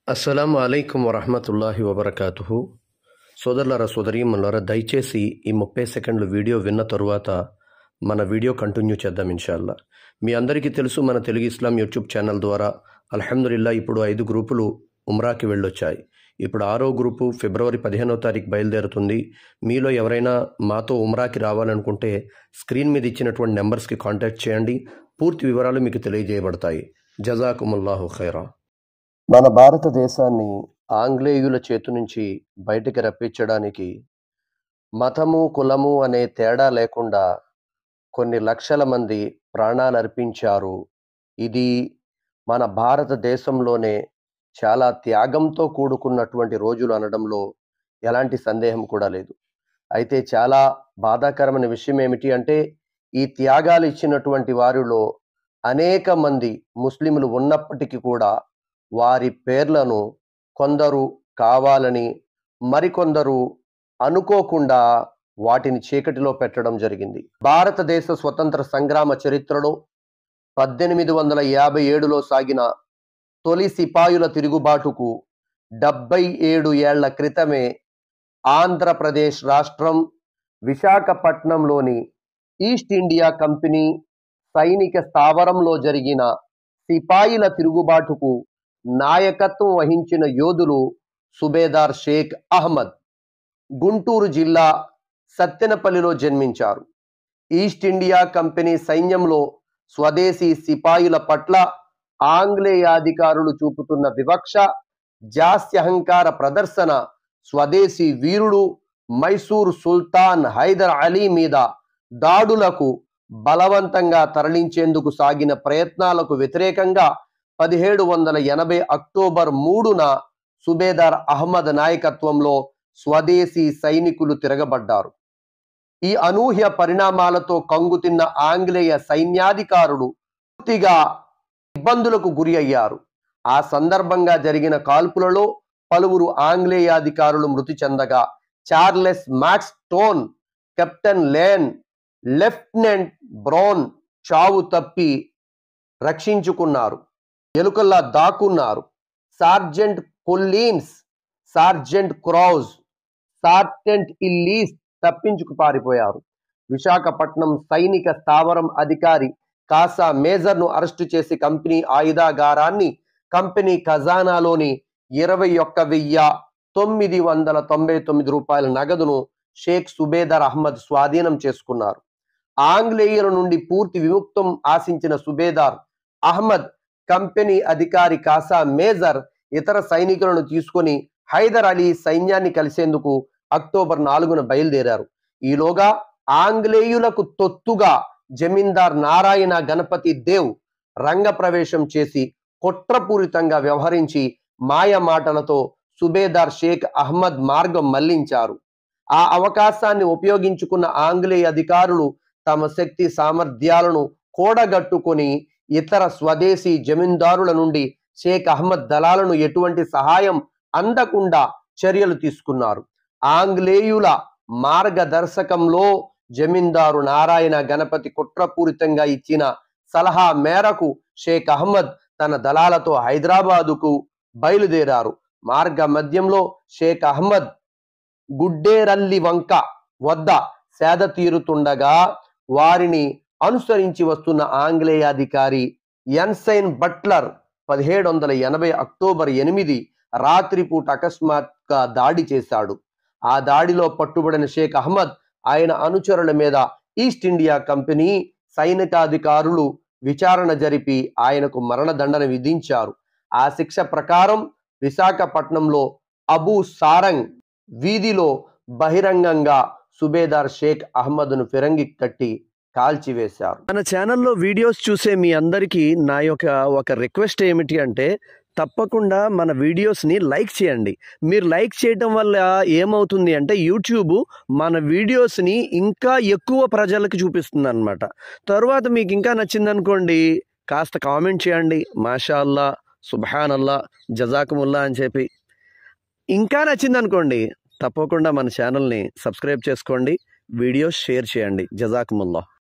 అస్సలాము అలైకుం వరహమతుల్లాహి వబర్కాతుహు. సోదరులారా సోదరీమణులారా, దయచేసి ఈ 30 సెకండ్లు వీడియో విన్న తరువాత మన వీడియో కంటిన్యూ చేద్దాం ఇన్షాల్లా. మీ అందరికీ తెలుసు, మన తెలుగు ఇస్లాం యూట్యూబ్ ఛానల్ ద్వారా అల్హమ్దులిల్లా ఇప్పుడు 5 గ్రూపులు ఉమ్రాకి వెళ్ళొచ్చాయి. ఇప్పుడు 6వ గ్రూపు ఫిబ్రవరి 15వ తారీఖు బయలుదేరుతుంది. మీలో ఎవరైనా మాతో ఉమ్రాకి రావాలనుకుంటే స్క్రీన్ మీద ఇచ్చినటువంటి నెంబర్స్కి కాంటాక్ట్ చేయండి. పూర్తి వివరాలు మీకు తెలియజేయబడతాయి. జజాకుముల్లాహు ఖైరా. మన భారతదేశాన్ని ఆంగ్లేయుల చేతి నుంచి బయటికి రప్పించడానికి మతము కులము అనే తేడా లేకుండా కొన్ని లక్షల మంది ప్రాణాలు అర్పించారు. ఇది మన భారతదేశంలోనే చాలా త్యాగంతో కూడుకున్నటువంటి రోజులు అనడంలో ఎలాంటి సందేహం కూడా లేదు. అయితే చాలా బాధాకరమైన విషయం ఏమిటి అంటే, ఈ త్యాగాలు ఇచ్చినటువంటి వారిలో అనేక మంది ముస్లింలు ఉన్నప్పటికీ కూడా వారి పేర్లను కొందరు కావాలని, మరికొందరు అనుకోకుండా వాటిని చీకటిలో పెట్టడం జరిగింది. భారతదేశ స్వతంత్ర సంగ్రామ చరిత్రలో 1857లో సాగిన తొలి సిపాయుల తిరుగుబాటుకు 77 ఏళ్ల క్రితమే ఆంధ్రప్రదేశ్ రాష్ట్రం విశాఖపట్నంలోని ఈస్ట్ ఇండియా కంపెనీ సైనిక స్థావరంలో జరిగిన సిపాయిల తిరుగుబాటుకు నాయకత్వం వహించిన యోధులు సుబేదార్ షేక్ అహ్మద్. గుంటూరు జిల్లా సత్తెనపల్లిలో జన్మించారు. ఈస్ట్ ఇండియా కంపెనీ సైన్యంలో స్వదేశీ సిపాయిల పట్ల ఆంగ్లేయాధికారులు చూపుతున్న వివక్ష, జాస్యహంకార ప్రదర్శన, స్వదేశీ వీరుడు మైసూర్ సుల్తాన్ హైదర్ అలీ మీద దాడులకు బలవంతంగా తరలించేందుకు సాగిన ప్రయత్నాలకు వ్యతిరేకంగా 1780 అక్టోబర్ 3న సుబేదార్ అహ్మద్ నాయకత్వంలో స్వదేశీ సైనికులు తిరగబడ్డారు. ఈ అనూహ్య పరిణామాలతో కంగుతిన్న ఆంగ్లేయ సైన్యాధికారులు పూర్తిగా ఇబ్బందులకు గురి అయ్యారు. ఆ సందర్భంగా జరిగిన కాల్పులలో పలువురు ఆంగ్లేయాధికారులు మృతి చెందగా, Charles Maxtone, Captain Lane, Lieutenant Brown చావు తప్పి రక్షించుకున్నారు, ఎలుకల్లా దాక్కున్నారు. Sergeant Collins, Sergeant Crouse, Sergeant Ellis తప్పించుకు పారిపోయారు. విశాఖపట్నం సైనిక స్థావరం అధికారి కాసా మేజర్ను అరెస్టు చేసి కంపెనీ ఆయుధాగారాన్ని, కంపెనీ ఖజానాలోని 21,999 రూపాయల నగదును షేక్ సుబేదార్ అహ్మద్ స్వాధీనం చేసుకున్నారు. ఆంగ్లేయుల నుండి పూర్తి విముక్తం ఆశించిన సుబేదార్ అహ్మద్ కంపెనీ అధికారి కాసా మేజర్ ఇతర సైనికులను తీసుకొని హైదర్ అలీ సైన్యాన్ని కలిసేందుకు అక్టోబర్ 4న బయలుదేరారు. ఈలోగా ఆంగ్లేయులకు తొత్తుగా జమీందార్ నారాయణ గణపతి దేవ్ రంగప్రవేశం చేసి కుట్రపూరితంగా వ్యవహరించి మాయ మాటలతో సుబేదార్ షేక్ అహ్మద్ మార్గం మళ్లించారు. ఆ అవకాశాన్ని ఉపయోగించుకున్న ఆంగ్లేయ అధికారులు తమ శక్తి సామర్థ్యాలను కూడగట్టుకొని ఇతర స్వదేశీ జమీందారుల నుండి షేక్ అహ్మద్ దళాలను ఎటువంటి సహాయం అందకుండా చర్యలు తీసుకున్నారు. ఆంగ్లేయుల మార్గదర్శకంలో జమీందారు నారాయణ గణపతి కుట్రపూరితంగా ఇచ్చిన సలహా మేరకు షేక్ అహ్మద్ తన దళాలతో హైదరాబాదుకు బయలుదేరారు. మార్గ మధ్యంలో షేక్ అహ్మద్ గుడ్డేరల్లి వంక వద్ద సేద తీరుతుండగా వారిని అనుసరించి వస్తున్న ఆంగ్లేయాధికారి ఎన్సైన్ బట్లర్ 1780 అక్టోబర్ 8 రాత్రిపూట అకస్మాత్తుగా దాడి చేశాడు. ఆ దాడిలో పట్టుబడిన షేక్ అహ్మద్, ఆయన అనుచరుల మీద ఈస్ట్ ఇండియా కంపెనీ సైనికాధికారులు విచారణ జరిపి ఆయనకు మరణదండన విధించారు. ఆ శిక్ష ప్రకారం విశాఖపట్నంలో అబూ సారంగ్ వీధిలో బహిరంగంగా సుబేదార్ షేక్ అహ్మద్ను ఫిరంగి కట్టి కాల్చివేశారు. మన ఛానల్లో వీడియోస్ చూసే మీ అందరికీ నా ఒక రిక్వెస్ట్ ఏమిటి అంటే, తప్పకుండా మన వీడియోస్ని లైక్ చేయండి. మీరు లైక్ చేయటం వల్ల ఏమవుతుంది అంటే, యూట్యూబ్ మన వీడియోస్ని ఇంకా ఎక్కువ ప్రజలకు చూపిస్తుంది అనమాట. తర్వాత మీకు ఇంకా నచ్చిందనుకోండి, కాస్త కామెంట్ చేయండి, మాషా అల్లా, సుబ్హానల్లా, జజాకుముల్లా అని చెప్పి. ఇంకా నచ్చిందనుకోండి, తప్పకుండా మన ఛానల్ని సబ్స్క్రైబ్ చేసుకోండి, వీడియోస్ షేర్ చేయండి. జజాకుముల్లా.